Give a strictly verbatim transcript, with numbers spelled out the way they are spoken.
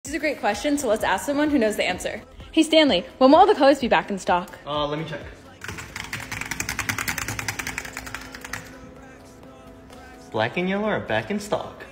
This is a great question, so let's ask someone who knows the answer. Hey Stanley, when will all the colors be back in stock? Uh, let me check. Black and yellow are back in stock.